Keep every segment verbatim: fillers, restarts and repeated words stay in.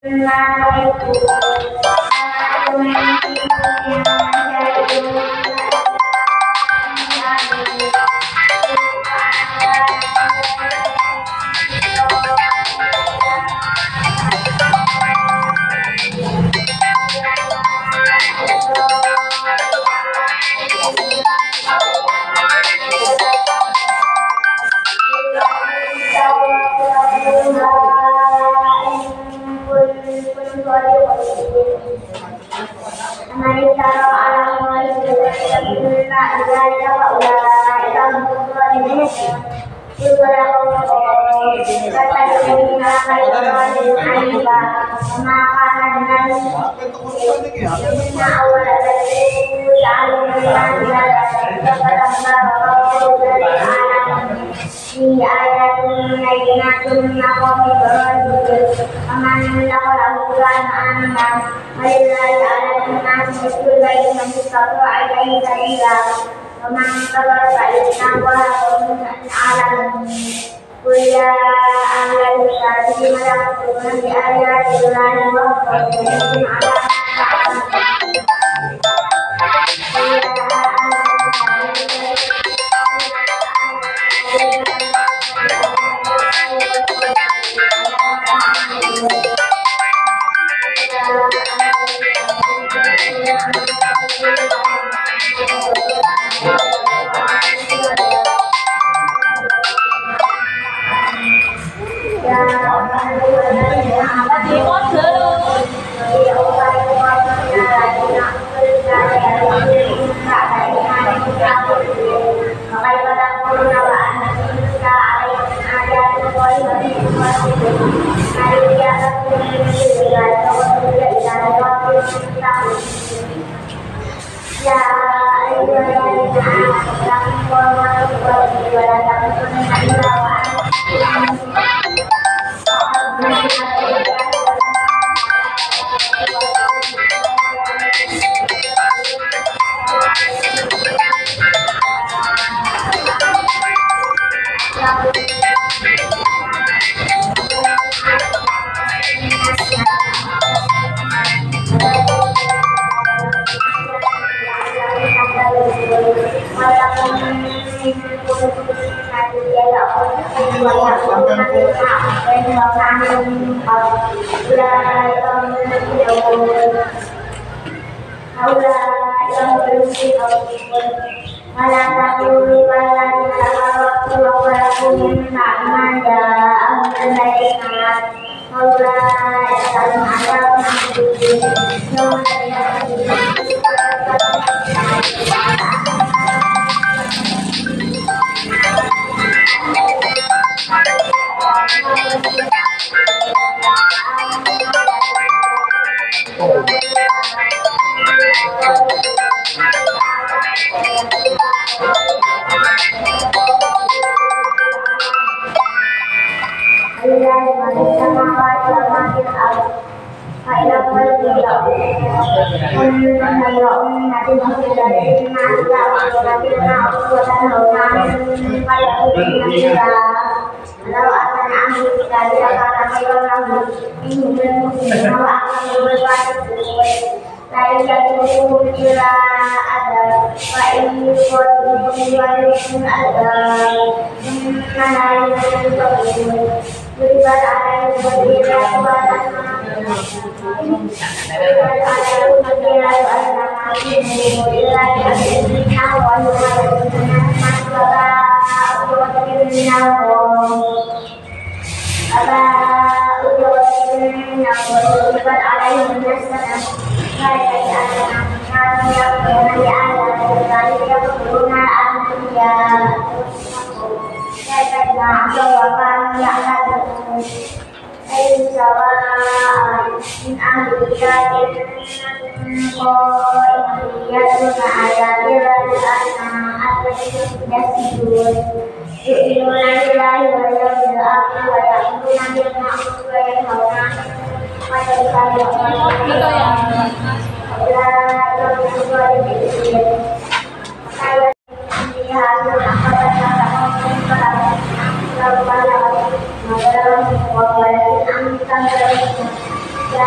Ya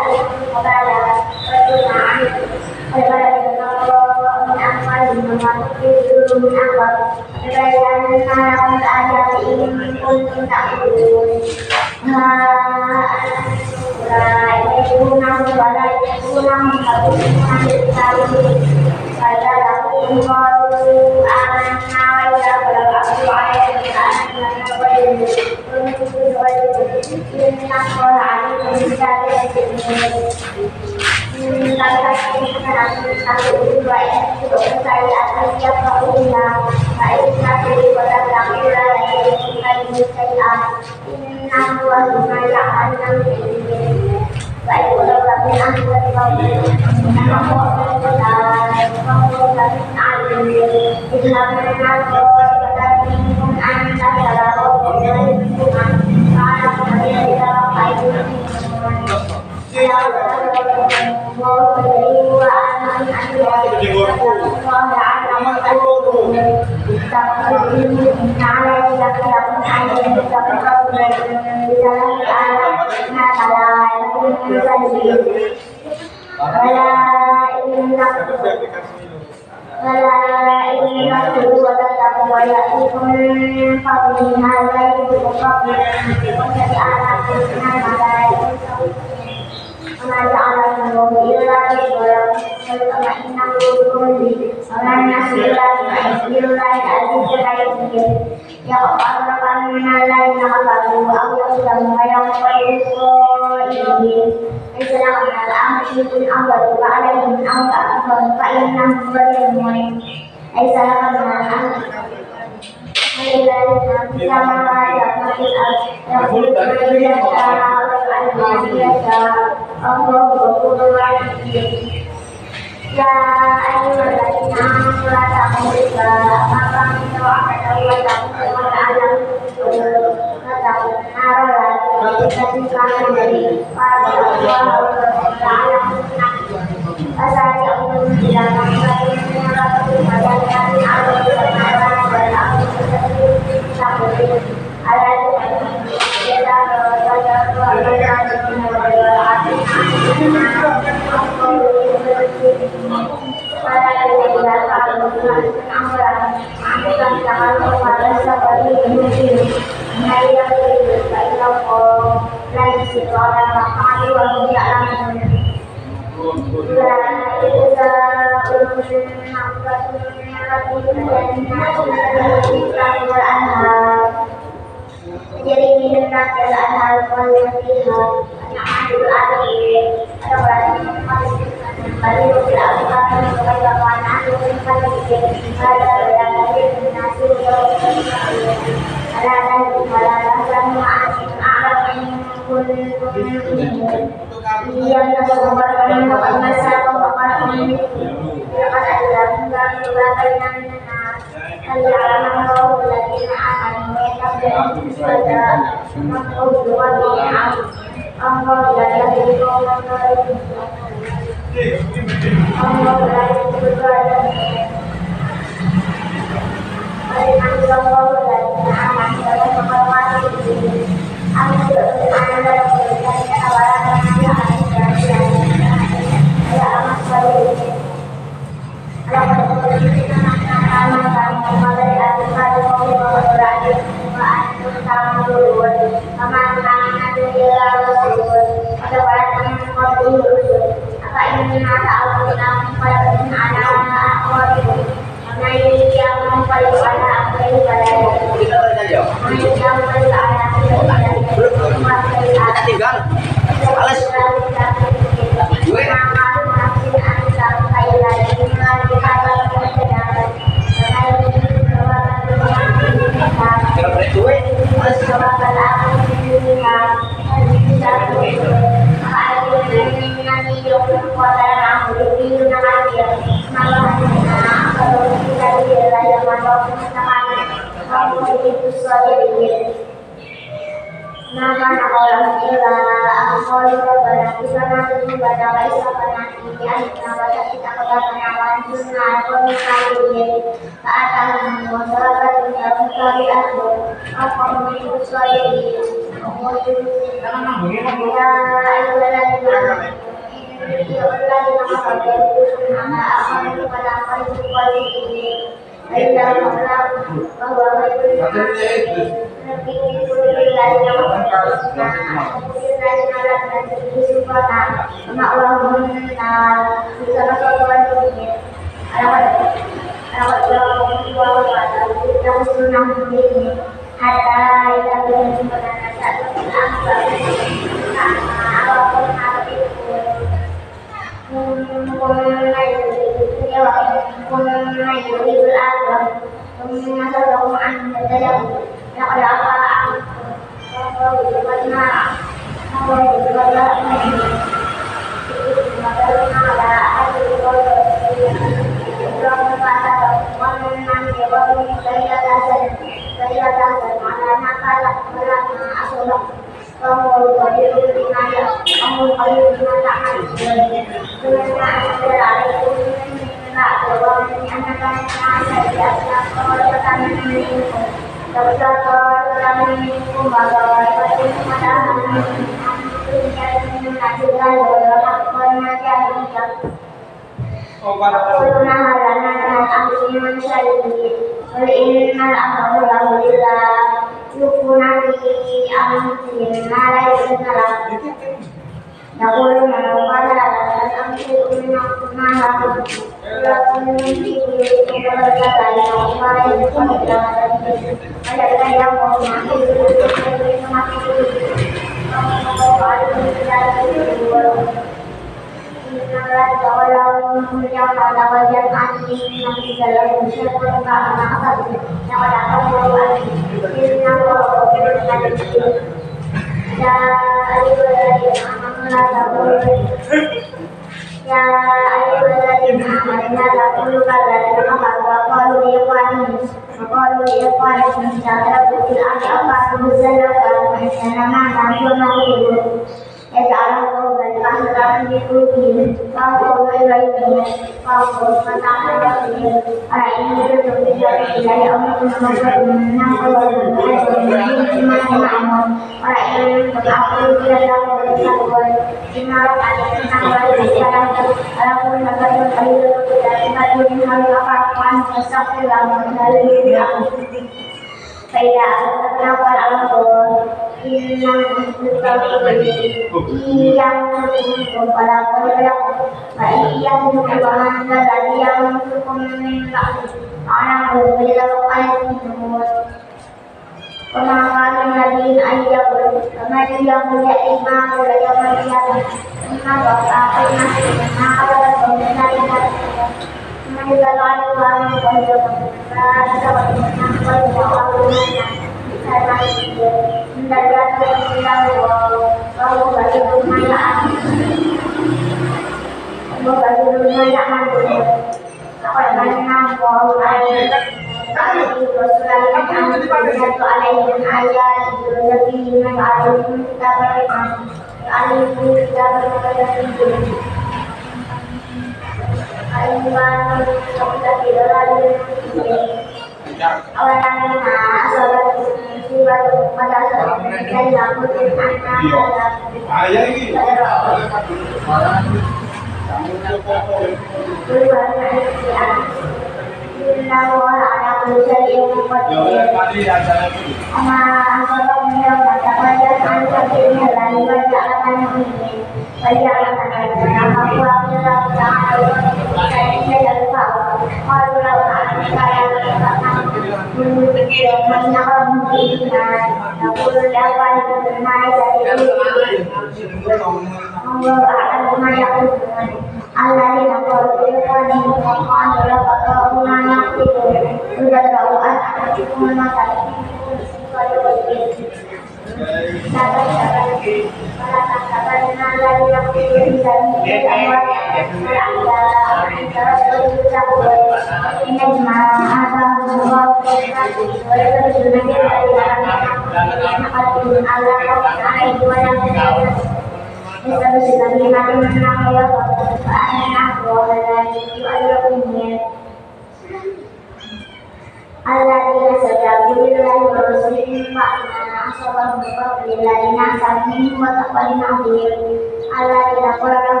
Alladzina qala lahum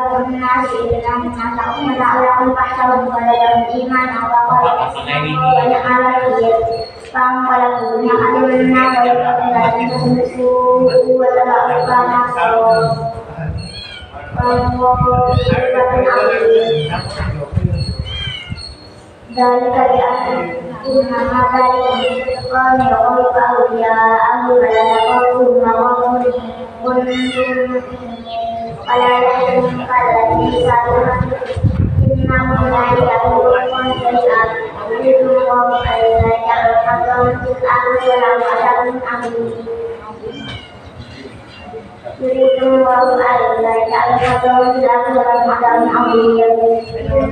الناس إلا من أتاهم لعلهم تحتهم ولدهم إيمانا وقالوا ونعمل فانقلبوا بنعمة وبفضل لم يسوء وتبعوا كان ذلك بأن إنما ذلك قال يغيب أولياءه فلا تقربوا مغفور كنتم ولا يحزنك الذي سألهم إنهم لا يأمرون شيئا يريد الله أن يجعل حظهم في الأرض ولو عذاب أليم يريد الله أن يجعل حظهم في الأرض ولو عذاب أليم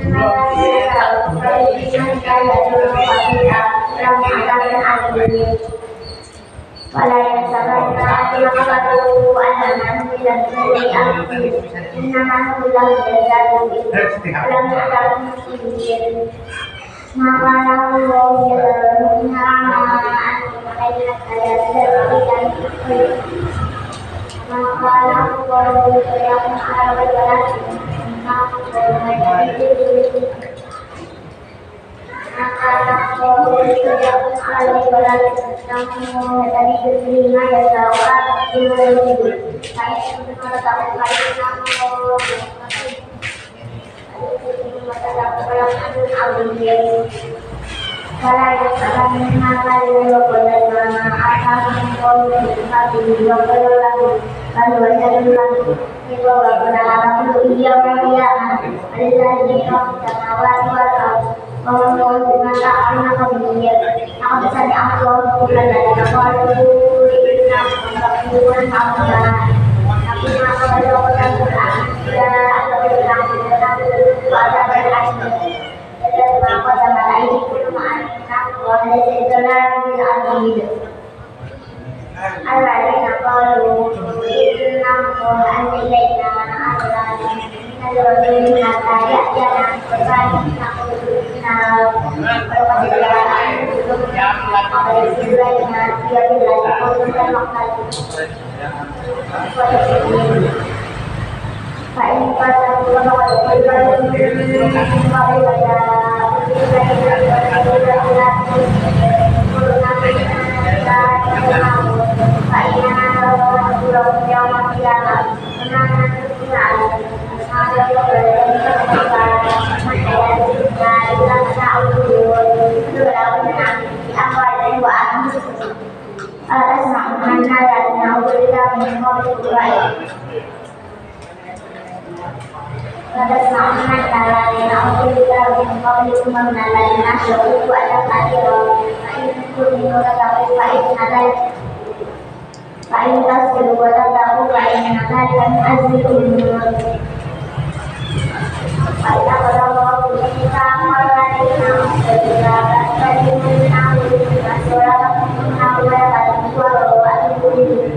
ولا يحسبن الذين كفروا أنما نزل بسيئة إنما نزل بجزاء ولم يعلم مسلمين ما قال الله يذرون على أن بين الحياة ما قال الله يذرون على ولكن الذين قالوا إن الله إلينا من الرسول حتى يأتينا بقرآن نقولنا ولقد جاءنا قبل سيدنا في الله قولا فإن قتلوا فقد قتلوا من فإن تصبروا وتتقوا فإن ذلك من عزم الأمور فإذا قضى الله الميثاق والذين أوتوا الكتاب فليؤمنوا بالرسول فإنه يتبوأ وأتوا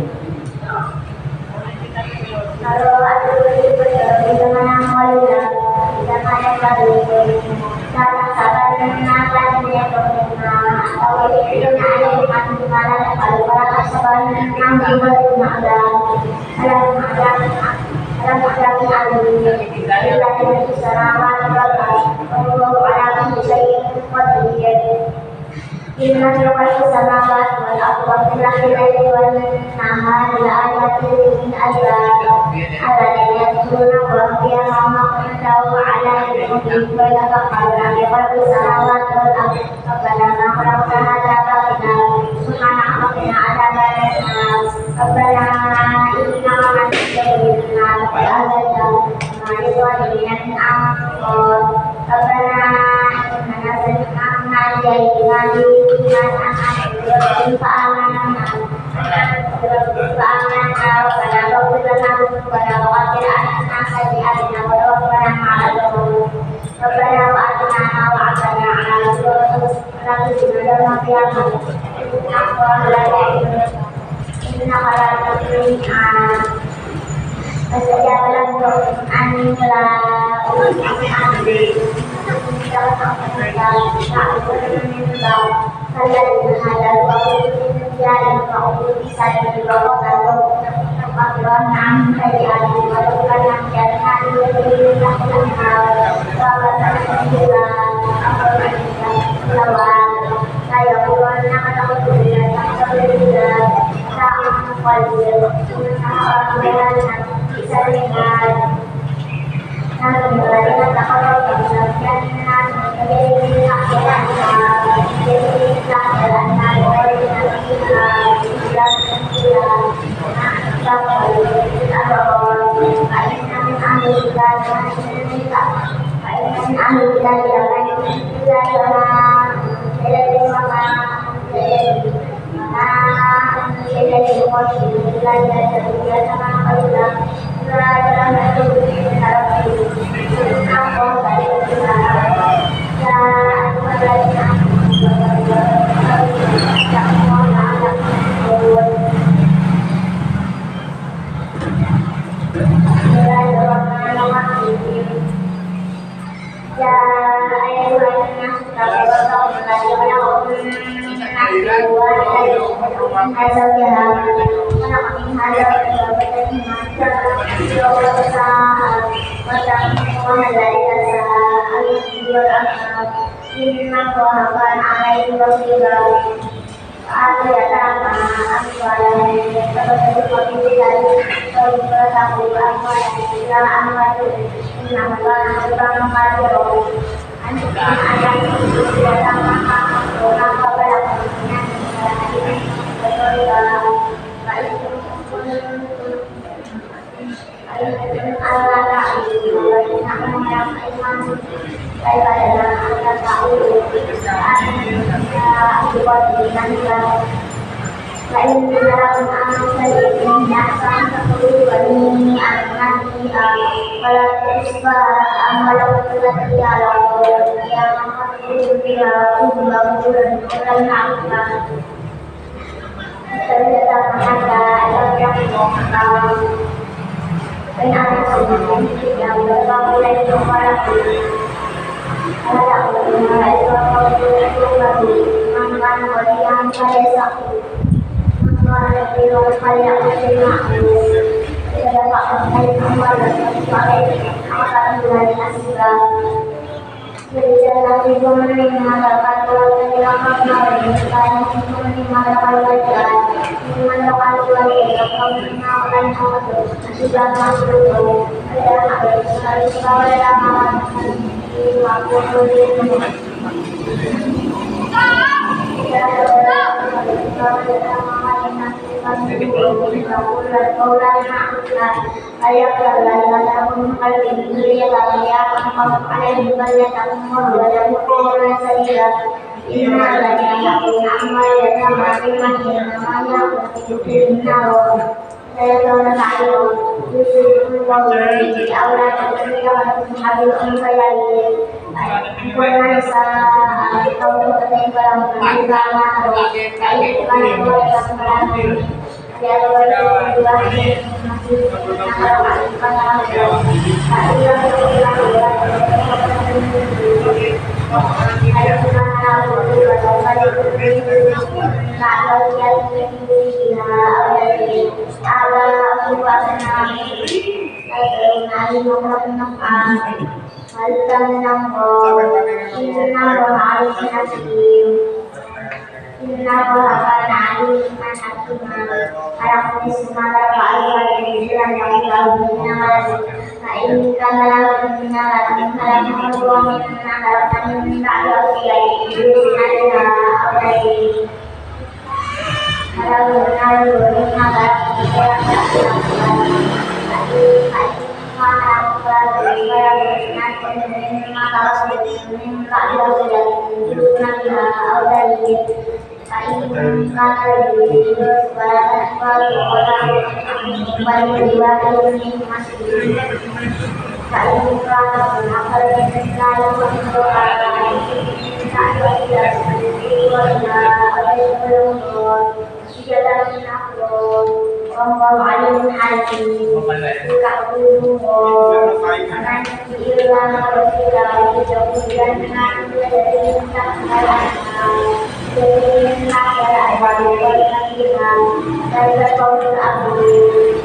kalau ada di mana mulia, di mana baru, karena sahaja mengenal dia berkenal, atau itu ada di mana kalau para sahabat mengenal dia berkenal, dalam dalam dalam dalam alim, dalam serawan berkat, Allah alam saya kuatnya. Inna lillahi samawati wal ardi wa lillahi wal nahari la ayatin min ayat alladhina yadhkuruna wa qiyama wa ala al-qulubi wa yatafakkaruna fi khalqi samawati wal ardi rabbana ma khalaqta hadha batila subhanaka wa qina adhaban nar rabbana innaka man tudkhilin nar faqad ahdayta ma lidh-dhalimin min ansar rabbana innana sami'na yad'una Kalau Waktuan ang kayaan, walukan ang jalan, lulihin ang langaw, wawatan ang sila, ako ang lawan, kaya buwan na katautulan, katautulan, sa ang kwalil, sinasakakulan ng isa ringan, nagmulay na nakakapag yan na, nagiging kakilan na, nagiging kakilan na, nagiging kakilan, ilang sila,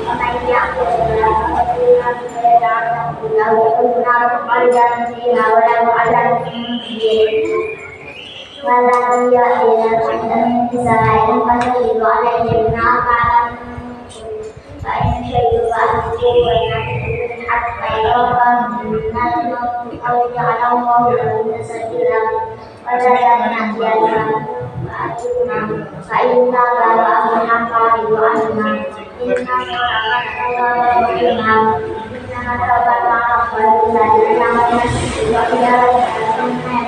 Walau ia tidak akan bisa yang pasti itu ada yang mengenalkan kain syaitu aku banyak hatta yarakan minat atau jangan mau bersedia pada yang nantinya Ma'atuna Sa'inna Lara Amanaka Iwa'anna Inna Ma'akan Allah Wa'ina Inna Ma'akan Allah Wa'ina Inna Ma'akan Allah Wa'ina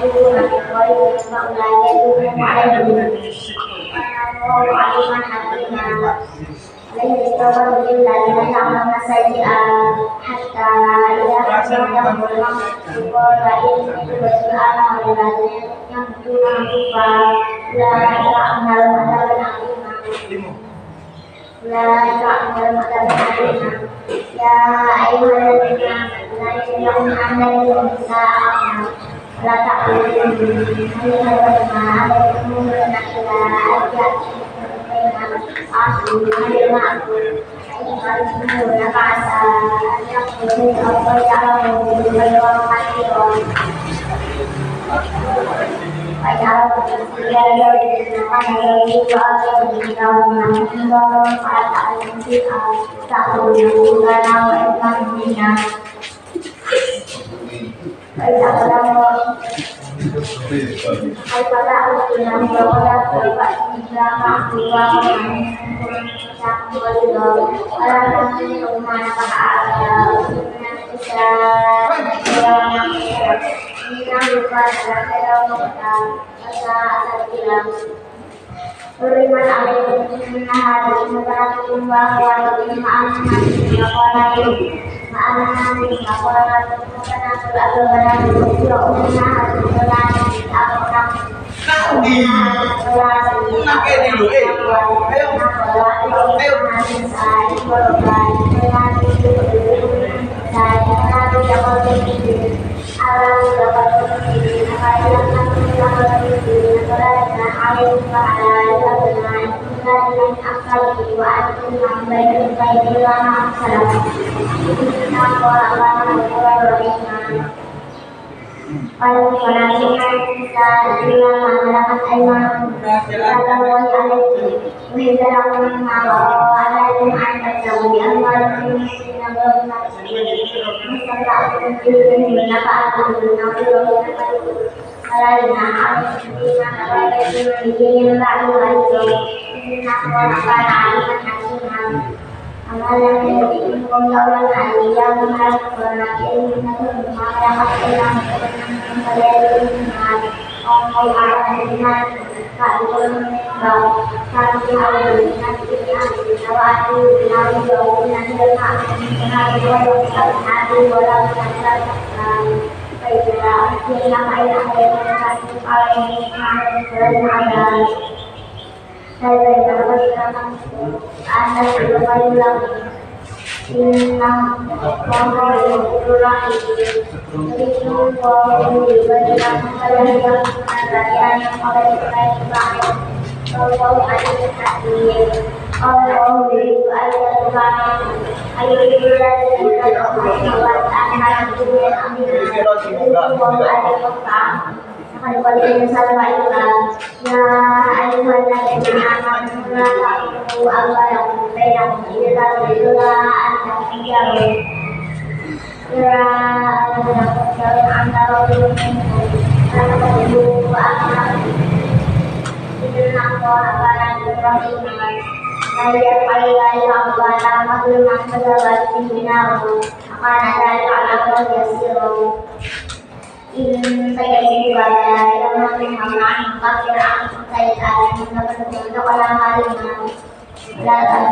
Ya ayyuhalladzina amanu la tu'minu la ta'budu Beriman alaikum minna hadis mutarakum wa wa'alakum ma'amna ma'alakum ma'amna ma'alakum ma'amna ma'alakum Kalau kita kita bilang mengadakan ayam, kita boleh ada menjelaskan kalau ada yang ada jauh yang baru yang belum misalnya mungkin mengapa aku belum belum kalau yang harus kita ada yang baru lagi ini apa apa yang amalan yang diinginkan hari yang harus berakhir dengan masyarakat yang berkelanjutan orang orang dengan keadilan dan keadilan dengan kewajib dengan jauh dengan dengan dengan dengan hati orang yang baiklah kita ayah ayah kalau yang ada saya berkata anda sudah bilang inna wallahi lagi itu kalau dibaca kalian yang kalian oleh Tuhan kalau ada hati Allah itu ada Tuhan ayo kita kita buat anak itu ambil itu ada Tuhan Al-Qadiyah Sallallahu Ya ayyuhalladzina amanu la ta'budu amwalakum bainakum illa billah an-nabiyyu Ya ayyuhalladzina amanu la ta'budu amwalakum Inna Allaha kana rahim La yaqbalu amwala mazluman fadawati minahu Akan ada Allah yasiru In saya ibadah yang mengenai pakiran saya tadi untuk orang lain dan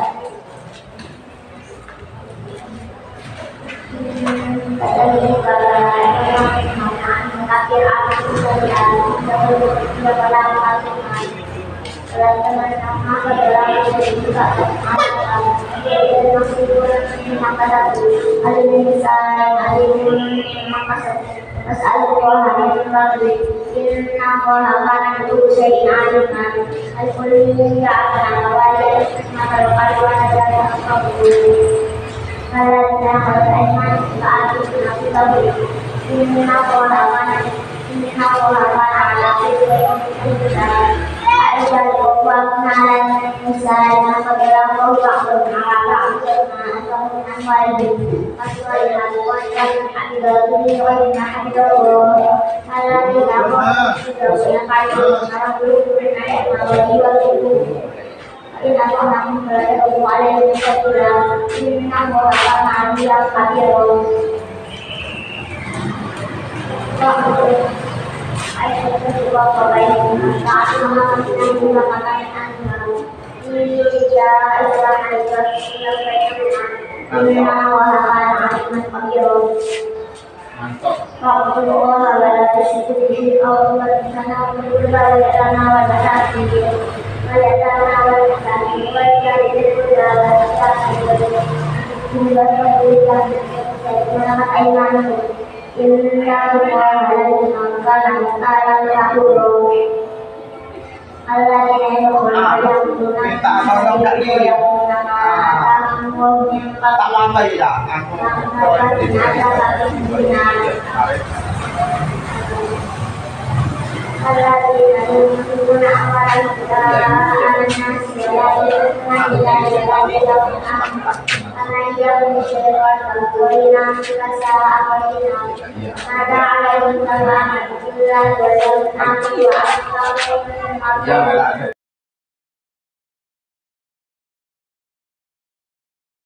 saya ibadah yang mengenai pakiran saya untuk orang lain dan teman-teman adalah juga ada masih ada ada yang bisa ada yang makasih As'alullah min fadli inna Allaha kana bi kulli shay'in 'alima. Al-kulli ya'lamu wa ya'lamu al-qalbu wa ya'lamu Alladina khalaqana fa'atina fi qabri inna Allaha kana inna Allaha kana 'ala kulli shay'in qadir. Aisyah radhiyallahu anha misalnya apabila kau bangun malam atau dengan wajib asal yang kuatkan ada di wajibnya ada Allah tidak mau sudah punya kayu sekarang belum punya yang mau diwajib ini orang berada di wajib sekolah ini nama orang yang kafir Aisyah radhiyallahu anha saat malam sedang mengatakan ini dia Aisyah radhiyallahu anha wahana aliman qadir Rabbullah la tusyriku bihi aw tu'mina billahi wa lana wa ta'ati wa yatana wa ta'ati wa yatana wa ta'ati Inna Allaha la yuhibbu al-mu'minina alladzina yu'minuna Ada